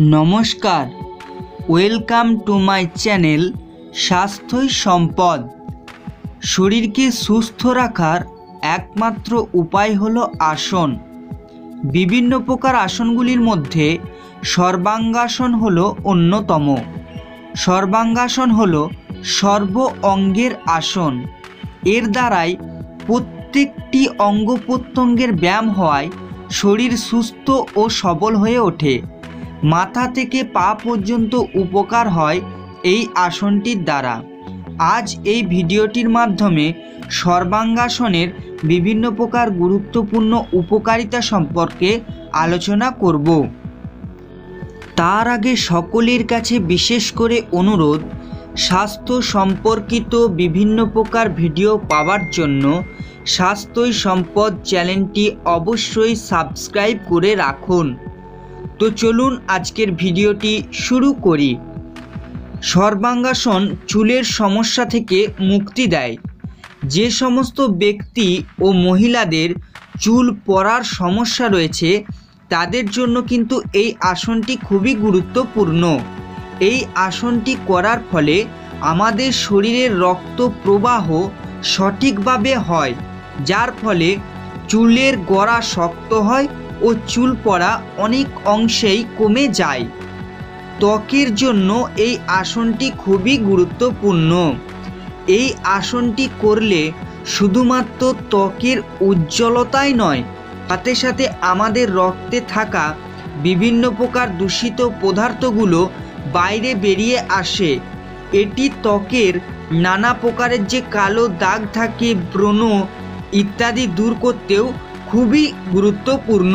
নমস্কার, welcome to my channel স্বাস্থ্যই সম্পদ। শরীরকে সুস্থ রাখার একমাত্র উপায় হলো আসন। বিভিন্ন প্রকার আসনগুলির মধ্যে সর্বাঙ্গাসন হলো অন্যতম। সর্বাঙ্গাসন হলো সর্ব অঙ্গের আসন। এর দ্বারাই প্রত্যেকটি অঙ্গ প্রত্যঙ্গের ব্যায়াম হওয়ায় শরীর সুস্থ ও সবল হয়ে ওঠে। মাথা থেকে পা পর্যন্ত উপকার হয় এই আসনটির দ্বারা। আজ এই ভিডিওটির মাধ্যমে সর্বাঙ্গাসনের বিভিন্ন প্রকার গুরুত্বপূর্ণ উপকারিতা সম্পর্কে আলোচনা করব। তার আগে সকলের কাছে বিশেষ করে অনুরোধ, স্বাস্থ্য সম্পর্কিত বিভিন্ন প্রকার ভিডিও পাওয়ার জন্য স্বাস্থ্যই সম্পদ চ্যানেলটি অবশ্যই সাবস্ক্রাইব করে রাখুন। তো চলুন আজকের ভিডিওটি শুরু করি। সর্বাঙ্গাসন চুলের সমস্যা থেকে মুক্তি দেয়। যে সমস্ত ব্যক্তি ও মহিলাদের চুল পড়ার সমস্যা রয়েছে তাদের জন্য কিন্তু এই আসনটি খুবই গুরুত্বপূর্ণ। এই আসনটি করার ফলে আমাদের শরীরের রক্ত প্রবাহ সঠিকভাবে হয়, যার ফলে চুলের গোড়া শক্ত হয় ও চুল পড়া অনেক অংশেই কমে যায়। ত্বকের জন্য এই আসনটি খুবই গুরুত্বপূর্ণ। এই আসনটি করলে শুধুমাত্র ত্বকের উজ্জ্বলতাই নয়, সাথে সাথে আমাদের রক্তে থাকা বিভিন্ন প্রকার দূষিত পদার্থগুলো বাইরে বেরিয়ে আসে। এটি ত্বকের নানা প্রকারের যে কালো দাগ থাকে, ব্রণ ইত্যাদি দূর করতেও খুবই গুরুত্বপূর্ণ।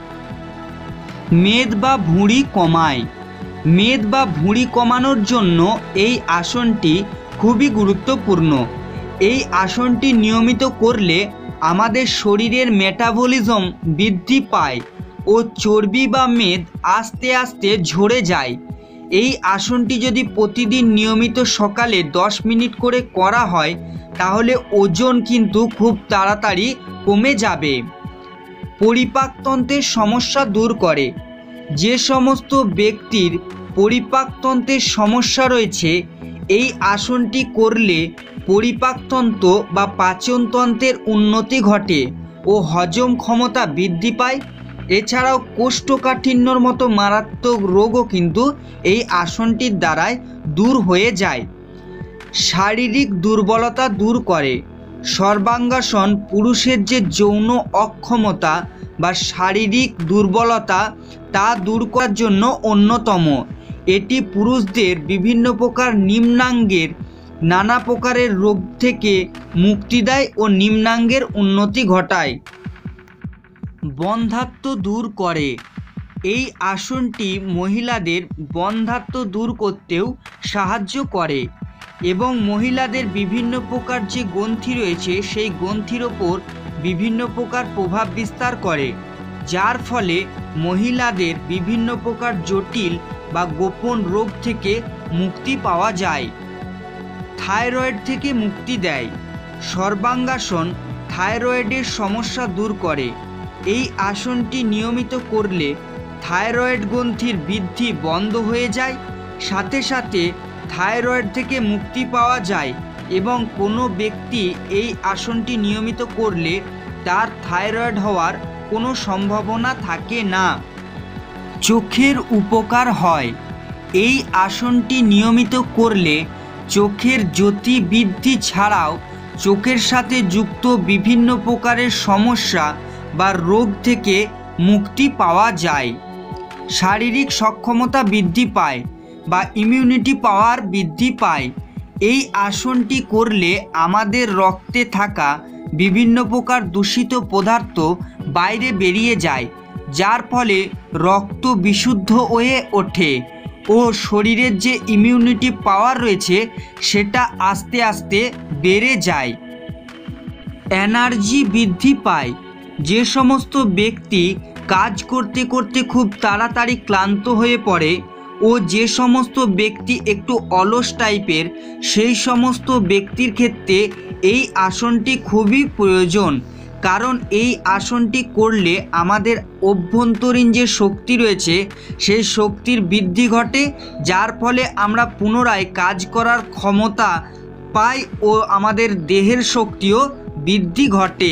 মেদ বা ভুঁড়ি কমায়। মেদ বা ভুঁড়ি কমানোর জন্য এই আসনটি খুবই গুরুত্বপূর্ণ। এই আসনটি নিয়মিত করলে আমাদের শরীরের মেটাবলিজম বৃদ্ধি পায় ও চর্বি বা মেদ আস্তে আস্তে ঝরে যায়। এই আসনটি যদি প্রতিদিন নিয়মিত সকালে 10 মিনিট করে করা হয় তাহলে ওজন কিন্তু খুব তাড়াতাড়ি কমে যাবে। পরিপাকতন্ত্রের সমস্যা দূর করে। যে সমস্ত ব্যক্তির পরিপাকতন্ত্রের সমস্যা রয়েছে এই আসনটি করলে পরিপাকতন্ত্র বা পাচনতন্ত্রের উন্নতি ঘটে ও হজম ক্ষমতা বৃদ্ধি পায়। এছাড়াও কোষ্ঠকাঠিন্যর মতো মারাত্মক রোগও কিন্তু এই আসনটির দ্বারাই দূর হয়ে যায়। শারীরিক দুর্বলতা দূর করে। সর্বাঙ্গাসন পুরুষের যে যৌন অক্ষমতা বা শারীরিক দুর্বলতা তা দূর করার জন্য অন্যতম। এটি পুরুষদের বিভিন্ন প্রকার নিম্নাঙ্গের নানা প্রকারের রোগ থেকে মুক্তি দেয় ও নিম্নাঙ্গের উন্নতি ঘটায়। বন্ধ্যাত্ব দূর করে। এই আসনটি মহিলাদের বন্ধ্যাত্ব দূর করতেও সাহায্য করে এবং মহিলাদের বিভিন্ন প্রকার যে গ্রন্থি রয়েছে সেই গ্রন্থির ওপর বিভিন্ন প্রকার প্রভাব বিস্তার করে, যার ফলে মহিলাদের বিভিন্ন প্রকার জটিল বা গোপন রোগ থেকে মুক্তি পাওয়া যায়। থাইরয়েড থেকে মুক্তি দেয়। সর্বাঙ্গাসন থাইরয়েডের সমস্যা দূর করে। এই আসনটি নিয়মিত করলে থাইরয়েড গ্রন্থির বৃদ্ধি বন্ধ হয়ে যায়, সাথে সাথে থাইরয়েড থেকে মুক্তি পাওয়া যায় এবং কোনো ব্যক্তি এই আসনটি নিয়মিত করলে তার থাইরয়েড হওয়ার কোনো সম্ভাবনা থাকে না। চোখের উপকার হয়। এই আসনটি নিয়মিত করলে চোখের জ্যোতি বৃদ্ধি ছাড়াও চোখের সাথে যুক্ত বিভিন্ন প্রকারের সমস্যা বা রোগ থেকে মুক্তি পাওয়া যায়। শারীরিক সক্ষমতা বৃদ্ধি পায় বা ইমিউনিটি পাওয়ার বৃদ্ধি পায়। এই আসনটি করলে আমাদের রক্তে থাকা বিভিন্ন প্রকার দূষিত পদার্থ বাইরে বেরিয়ে যায়, যার ফলে রক্ত বিশুদ্ধ হয়ে ওঠে ও শরীরের যে ইমিউনিটি পাওয়ার রয়েছে সেটা আস্তে আস্তে বেড়ে যায়। এনার্জি বৃদ্ধি পায়। যে সমস্ত ব্যক্তি কাজ করতে করতে খুব তাড়াতাড়ি ক্লান্ত হয়ে পড়ে ও যে সমস্ত ব্যক্তি একটু অলস টাইপের, সেই সমস্ত ব্যক্তির ক্ষেত্রে এই আসনটি খুবই প্রয়োজন। কারণ এই আসনটি করলে আমাদের অভ্যন্তরীণ যে শক্তি রয়েছে সেই শক্তির বৃদ্ধি ঘটে, যার ফলে আমরা পুনরায় কাজ করার ক্ষমতা পাই ও আমাদের দেহের শক্তিও বৃদ্ধি ঘটে।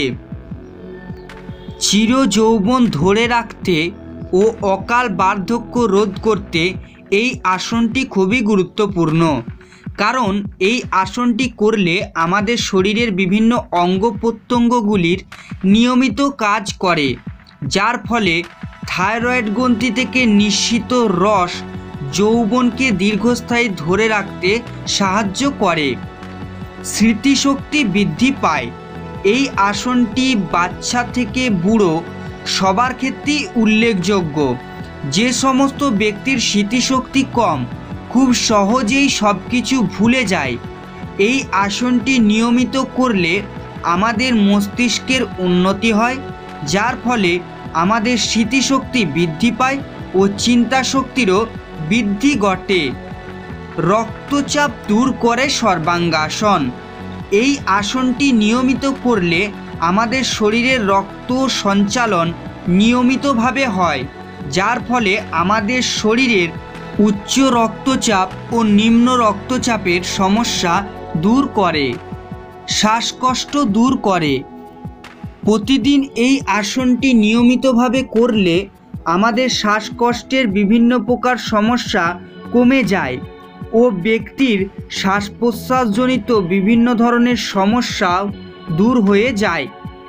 চির যৌবন ধরে রাখতে ও অকাল বার্ধক্য রোধ করতে এই আসনটি খুবই গুরুত্বপূর্ণ। কারণ এই আসনটি করলে আমাদের শরীরের বিভিন্ন অঙ্গ প্রত্যঙ্গগুলির নিয়মিত কাজ করে, যার ফলে থাইরয়েড গ্রন্থি থেকে নিঃসৃত রস যৌবনকে দীর্ঘস্থায়ী ধরে রাখতে সাহায্য করে। স্মৃতিশক্তি বৃদ্ধি পায়। এই আসনটি বাচ্চা থেকে বুড়ো সবার ক্ষেত্রেই উল্লেখযোগ্য। যে সমস্ত ব্যক্তির স্মৃতিশক্তি কম, খুব সহজেই সব কিছু ভুলে যায়, এই আসনটি নিয়মিত করলে আমাদের মস্তিষ্কের উন্নতি হয়, যার ফলে আমাদের স্মৃতিশক্তি বৃদ্ধি পায় ও চিন্তা শক্তিরও বৃদ্ধি ঘটে। রক্তচাপ দূর করে সর্বাঙ্গাসন। এই আসনটি নিয়মিত করলে আমাদের শরীরের রক্ত সঞ্চালন নিয়মিতভাবে হয়, যার ফলে আমাদের শরীরের উচ্চ রক্তচাপ ও নিম্ন রক্তচাপের সমস্যা দূর করে, শ্বাসকষ্ট দূর করে। প্রতিদিন এই আসনটি নিয়মিতভাবে করলে আমাদের শ্বাসকষ্টের বিভিন্ন প্রকার সমস্যা কমে যায় ও ব্যক্তির শ্বাস প্রশ্বাসজনিত বিভিন্ন ধরনের সমস্যাও দূর হয়ে যায়।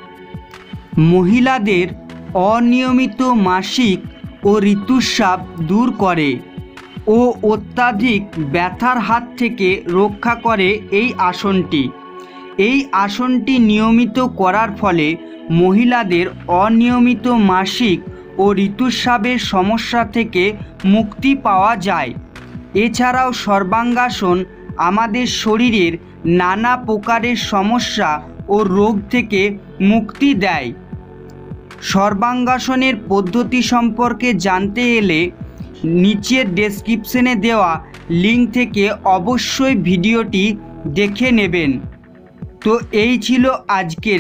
মহিলাদের অনিয়মিত মাসিক ও ঋতুস্রাব দূর করে ও অত্যাধিক ব্যথার হাত থেকে রক্ষা করে এই আসনটি। এই আসনটি নিয়মিত করার ফলে মহিলাদের অনিয়মিত মাসিক ও ঋতুস্রাবের সমস্যা থেকে মুক্তি পাওয়া যায়। এছাড়াও সর্বাঙ্গাসন আমাদের শরীরের নানা প্রকারের সমস্যা ও রোগ থেকে মুক্তি দেয়। সর্বাঙ্গাসনের পদ্ধতি সম্পর্কে জানতে এলে নিচের ডেসক্রিপশনে দেওয়া লিঙ্ক থেকে অবশ্যই ভিডিওটি দেখে নেবেন। তো এই ছিল আজকের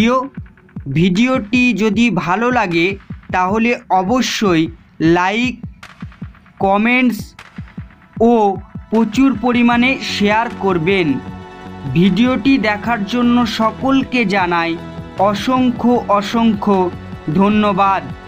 ভিডিওটি যদি ভালো লাগে তাহলে অবশ্যই লাইক, কমেন্টস ও প্রচুর পরিমাণে শেয়ার করবেন। ভিডিওটি দেখার জন্য সকলকে জানাই অসংখ্য ধন্যবাদ।